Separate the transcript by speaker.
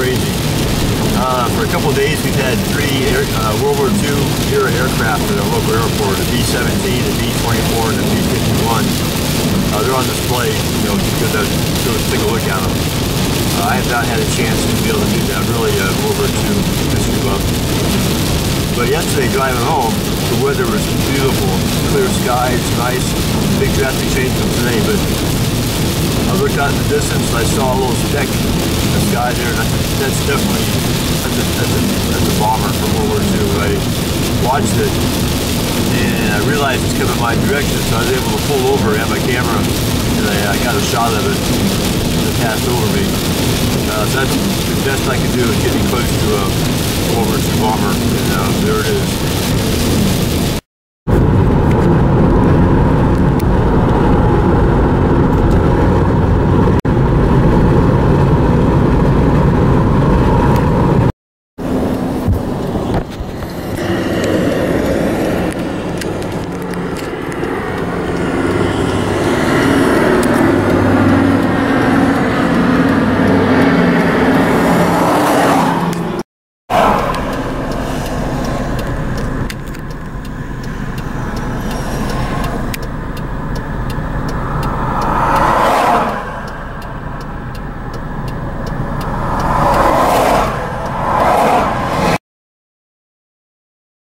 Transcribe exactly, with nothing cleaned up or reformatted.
Speaker 1: crazy. Uh, for a couple of days, we've had three air, uh, World War Two era aircraft at our local airport: the B seventeen, the B twenty-four, and the B fifty-one. Uh, they're on display, you know, because I go take a look at them. Uh, I have not had a chance to be able to do that. Really, uh, World War Two history buff. But yesterday, driving home, the weather was beautiful, clear skies, nice. Big drastic change from today, but I looked out in the distance and I saw a little speck in the sky there, and I, that's definitely that's a, that's, a, that's a bomber from World War Two. I watched it and I realized it's coming my direction, so I was able to pull over and have my camera, and I, I got a shot of it as it passed over me. Uh, so that's the best I can do is getting close to a World War Two bomber, and uh, there it is.